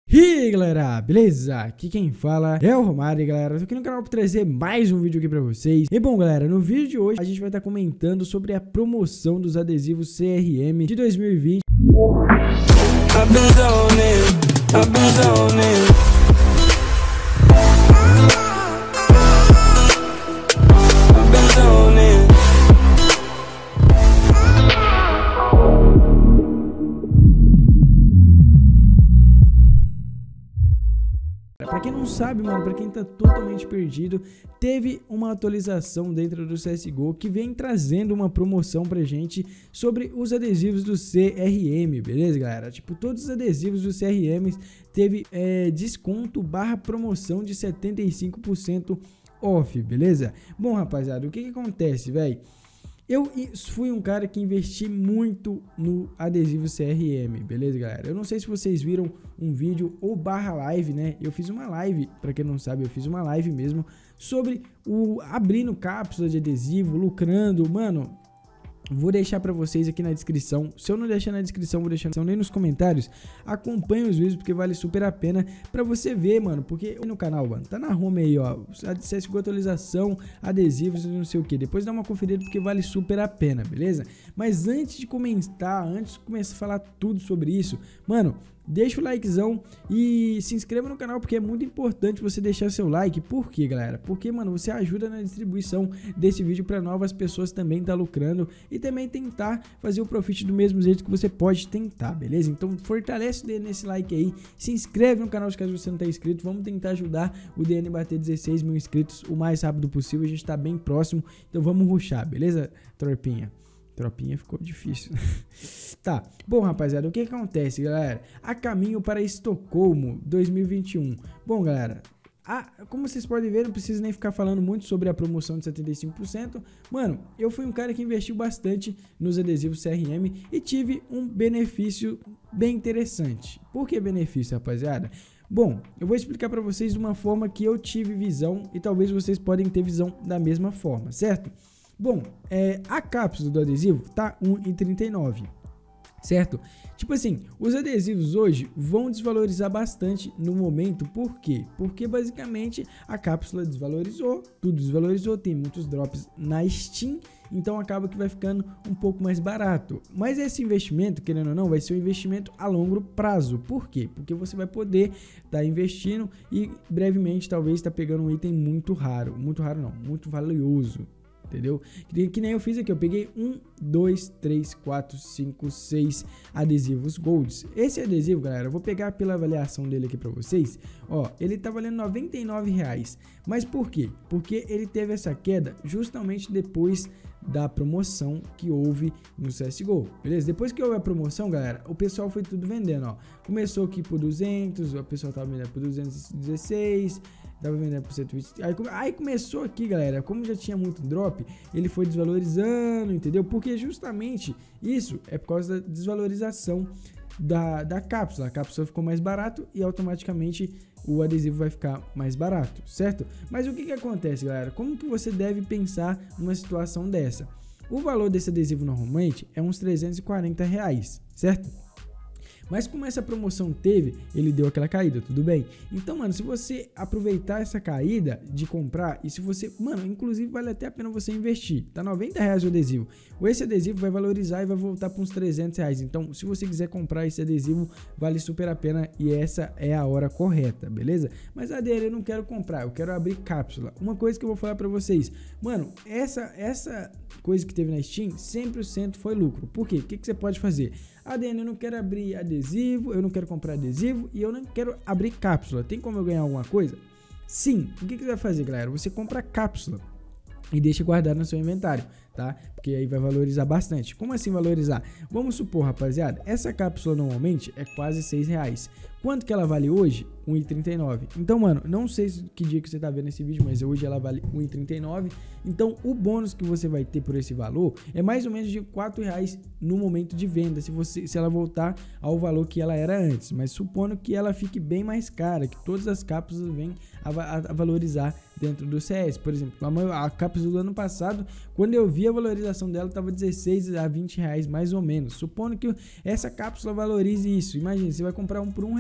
E aí galera, beleza? Aqui quem fala é o Romário, galera. Tô aqui no canal para trazer mais um vídeo aqui pra vocês. E bom galera, no vídeo de hoje a gente vai estar comentando sobre a promoção dos adesivos CRM de 2020. Pra quem não sabe, mano, pra quem tá totalmente perdido, teve uma atualização dentro do CSGO que vem trazendo uma promoção pra gente sobre os adesivos do CRM, beleza, galera? Tipo, todos os adesivos do CRM teve desconto barra promoção de 75% off, beleza? Bom, rapaziada, o que acontece, velho? Eu fui um cara que investi muito no adesivo CRM, beleza, galera? Eu não sei se vocês viram um vídeo ou barra live, né? Eu fiz uma live, pra quem não sabe, eu fiz uma live mesmo sobre abrindo cápsula de adesivo, lucrando, mano. Vou deixar pra vocês aqui na descrição. Se eu não deixar na descrição, vou deixar na descrição, nem nos comentários. Acompanhe os vídeos porque vale super a pena pra você ver, mano. Porque no canal, mano, tá na home aí, ó. CSGO atualização, adesivos e não sei o que. Depois dá uma conferida porque vale super a pena, beleza? Mas antes de comentar, antes de começar a falar tudo sobre isso, mano, deixa o likezão e se inscreva no canal porque é muito importante você deixar seu like. Por quê, galera? Porque, mano, você ajuda na distribuição desse vídeo para novas pessoas também tá lucrando e também tentar fazer o profit do mesmo jeito que você pode tentar, beleza? Então fortalece o DN nesse like aí, se inscreve no canal caso você não tá inscrito. Vamos tentar ajudar o DN a bater 16 mil inscritos o mais rápido possível. A gente tá bem próximo, então vamos rushar, beleza, tropinha? Tropinha ficou difícil. Tá, bom rapaziada, o que acontece, galera? A caminho para Estocolmo 2021. Bom, galera, como vocês podem ver, não preciso nem ficar falando muito sobre a promoção de 75%. Mano, eu fui um cara que investiu bastante nos adesivos CRM e tive um benefício bem interessante. Por que benefício, rapaziada? Bom, eu vou explicar para vocês de uma forma que eu tive visão e talvez vocês podem ter visão da mesma forma, certo? Bom, a cápsula do adesivo tá R$1,39, certo? Tipo assim, os adesivos hoje vão desvalorizar bastante no momento, por quê? Porque basicamente a cápsula desvalorizou, tudo desvalorizou, tem muitos drops na Steam, então acaba que vai ficando um pouco mais barato. Mas esse investimento, querendo ou não, vai ser um investimento a longo prazo. Por quê? Porque você vai poder estar investindo e brevemente talvez estar pegando um item muito raro não, muito valioso. Entendeu? Que nem eu fiz aqui, eu peguei 1, 2, 3, 4, 5, 6 adesivos golds. Esse adesivo, galera, eu vou pegar pela avaliação dele aqui pra vocês. Ó, ele tá valendo R$99. Mas por quê? Porque ele teve essa queda justamente depois da promoção que houve no CSGO, beleza? Depois que houve a promoção, galera, o pessoal foi tudo vendendo, ó. Começou aqui por 200, o pessoal tava vendendo por 216, tava vendendo por 120. Aí começou aqui, galera, como já tinha muito drop, ele foi desvalorizando, entendeu? Porque justamente isso é por causa da desvalorização da cápsula. A cápsula ficou mais barato e automaticamente o adesivo vai ficar mais barato, certo? Mas o que acontece, galera? Como que você deve pensar numa situação dessa? O valor desse adesivo normalmente é uns R$340, certo? Mas como essa promoção teve, ele deu aquela caída, tudo bem? Então, mano, se você aproveitar essa caída de comprar, e se você, mano, inclusive vale até a pena você investir, tá R$90 o adesivo. Esse adesivo vai valorizar e vai voltar para uns R$300. Então, se você quiser comprar esse adesivo, vale super a pena e essa é a hora correta, beleza? Mas ADN eu não quero comprar, eu quero abrir cápsula. Uma coisa que eu vou falar para vocês, mano, essa coisa que teve na Steam, 100% foi lucro. Por quê? O que você pode fazer? ADN, eu não quero abrir adesivo, eu não quero comprar adesivo e eu não quero abrir cápsula. Tem como eu ganhar alguma coisa? Sim. O que você vai fazer, galera? Você compra cápsula e deixa guardado no seu inventário, tá? Porque aí vai valorizar bastante. Como assim valorizar? Vamos supor, rapaziada, essa cápsula normalmente é quase R$6. Quanto que ela vale hoje? R$1,39. Então, mano, não sei que dia que você tá vendo esse vídeo, mas hoje ela vale R$1,39. Então, o bônus que você vai ter por esse valor é mais ou menos de R$4 no momento de venda, se ela voltar ao valor que ela era antes. Mas supondo que ela fique bem mais cara, que todas as cápsulas vêm a valorizar dentro do CS. Por exemplo, a cápsula do ano passado, quando eu vi a valorização dela, estava 16 a 20 reais mais ou menos. Supondo que essa cápsula valorize isso, imagina, você vai comprar um por R$1,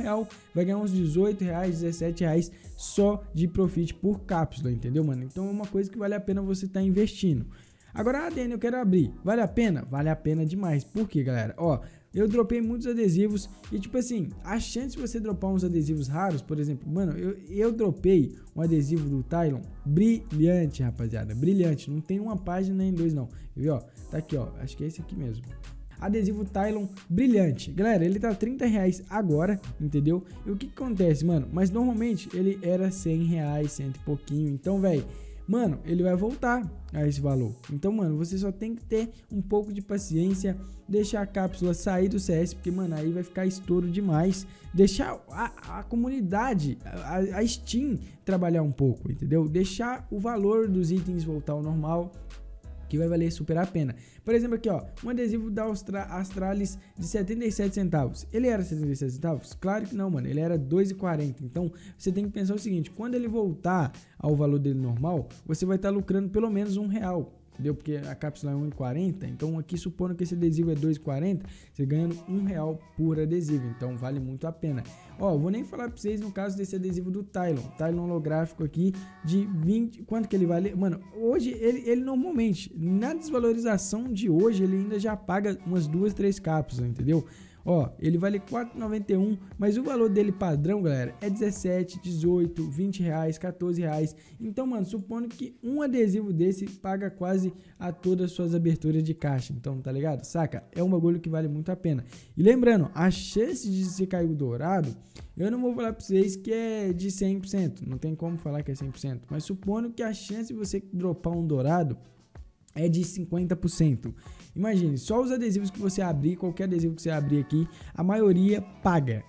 R$1, vai ganhar uns R$18, R$17 só de profit por cápsula, entendeu, mano? Então é uma coisa que vale a pena você estar investindo. Agora, Dani, eu quero abrir. Vale a pena? Vale a pena demais. Por quê, galera? Ó, eu dropei muitos adesivos e, tipo assim, a chance de você dropar uns adesivos raros, por exemplo, mano, eu dropei um adesivo do Tylon brilhante, rapaziada, brilhante. Não tem uma página nem dois, não. Viu, ó? Tá aqui, ó. Acho que é esse aqui mesmo. Adesivo Tylon brilhante. Galera, ele tá R$30 agora, entendeu? E o que acontece, mano? Mas normalmente ele era R$100, cento e pouquinho. Então, velho, mano, ele vai voltar a esse valor. Então, mano, você só tem que ter um pouco de paciência, deixar a cápsula sair do CS, porque, mano, aí vai ficar estouro demais. Deixar a comunidade, a Steam trabalhar um pouco, entendeu? Deixar o valor dos itens voltar ao normal, que vai valer super a pena. Por exemplo, aqui, ó, um adesivo da Astralis de 77 centavos. Ele era 77 centavos? Claro que não, mano. Ele era 2,40. Então, você tem que pensar o seguinte: quando ele voltar ao valor dele normal, você vai estar lucrando pelo menos R$1. Entendeu? Porque a cápsula é 1,40, então aqui supondo que esse adesivo é 2,40, você ganhando R$1 por adesivo, então vale muito a pena. Ó, vou nem falar pra vocês no caso desse adesivo do Tylon holográfico aqui de 20, quanto que ele vale? Mano, hoje ele normalmente, na desvalorização de hoje, ele ainda já paga umas 2, 3 cápsulas, entendeu? Ó, ele vale R$4,91, mas o valor dele padrão, galera, é 17, 18, 20 reais, 14 reais. Então, mano, supondo que um adesivo desse paga quase a todas as suas aberturas de caixa. Então, tá ligado? Saca? É um bagulho que vale muito a pena. E lembrando, a chance de você cair o dourado, eu não vou falar pra vocês que é de 100%. Não tem como falar que é 100%. Mas supondo que a chance de você dropar um dourado é de 50%. Imagine, só os adesivos que você abrir, qualquer adesivo que você abrir aqui, a maioria paga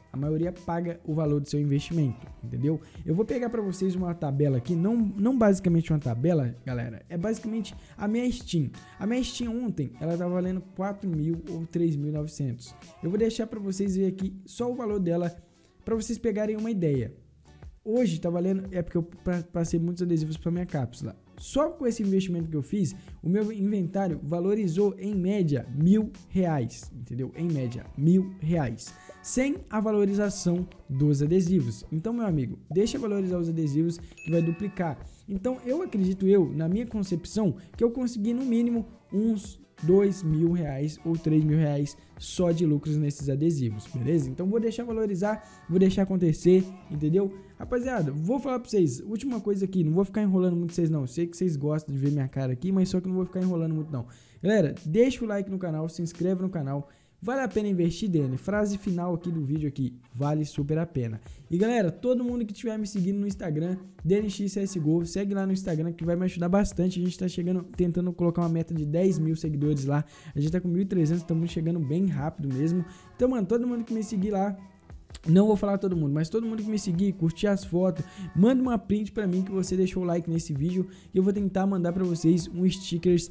o valor do seu investimento, entendeu? Eu vou pegar para vocês uma tabela aqui, não basicamente uma tabela, galera, é basicamente a minha Steam. A minha Steam ontem, ela tá valendo 4.000 ou 3.900. Eu vou deixar para vocês ver aqui só o valor dela, para vocês pegarem uma ideia. Hoje tá valendo, é porque eu passei muitos adesivos para minha cápsula. Só com esse investimento que eu fiz, o meu inventário valorizou em média R$1.000, entendeu? Em média R$1.000, sem a valorização dos adesivos. Então, meu amigo, deixa valorizar os adesivos que vai duplicar. Então, eu acredito, na minha concepção, que eu consegui no mínimo uns R$2.000 ou R$3.000 só de lucros nesses adesivos, beleza? Então vou deixar valorizar, vou deixar acontecer, entendeu? Rapaziada, vou falar pra vocês, última coisa aqui, não vou ficar enrolando muito vocês não, sei que vocês gostam de ver minha cara aqui, mas só que não vou ficar enrolando muito não. Galera, deixa o like no canal, se inscreve no canal. Vale a pena investir, Dani? Frase final aqui do vídeo aqui, vale super a pena. E galera, todo mundo que estiver me seguindo no Instagram, DNXCSGO, segue lá no Instagram que vai me ajudar bastante. A gente tá chegando, tentando colocar uma meta de 10.000 seguidores lá. A gente tá com 1.300, estamos chegando bem rápido mesmo. Então, mano, todo mundo que me seguir lá, não vou falar todo mundo, mas todo mundo que me seguir, curtir as fotos, manda uma print pra mim que você deixou o like nesse vídeo e eu vou tentar mandar pra vocês um stickers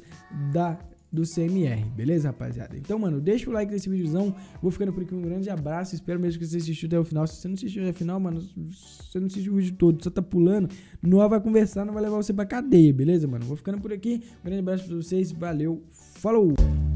do CMR, beleza, rapaziada? Então, mano, deixa o like nesse videozão. Vou ficando por aqui, um grande abraço. Espero mesmo que você assistiu até o final. Se você não assistiu até o final, mano, você não assistiu o vídeo todo, só tá pulando, não vai conversar, não vai levar você pra cadeia, beleza, mano? Vou ficando por aqui, um grande abraço pra vocês, valeu, falou!